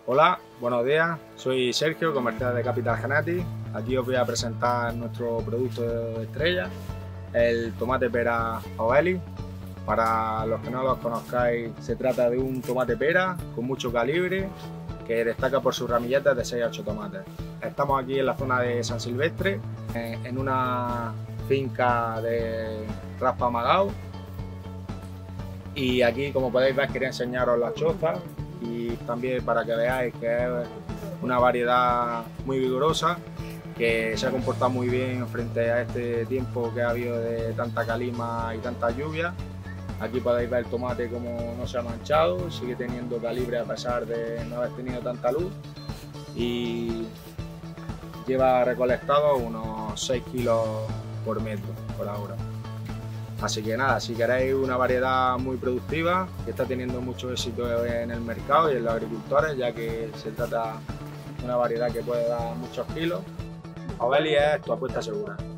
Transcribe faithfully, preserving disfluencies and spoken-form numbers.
Hola, buenos días, soy Sergio, comercial de Capital Genetics. Aquí os voy a presentar nuestro producto de estrella, el tomate pera Obelis. Para los que no los conozcáis, se trata de un tomate pera con mucho calibre que destaca por sus ramilletas de seis a ocho tomates. Estamos aquí en la zona de San Silvestre, en una finca de Raspa Magao. Y aquí, como podéis ver, quería enseñaros las chozas y también para que veáis que es una variedad muy vigorosa, que se ha comportado muy bien frente a este tiempo que ha habido de tanta calima y tanta lluvia. Aquí podéis ver el tomate como no se ha manchado, sigue teniendo calibre a pesar de no haber tenido tanta luz, y lleva recolectado unos seis kilos por metro por ahora. Así que nada, si queréis una variedad muy productiva, que está teniendo mucho éxito en el mercado y en los agricultores, ya que se trata de una variedad que puede dar muchos kilos, Obelis es tu apuesta segura.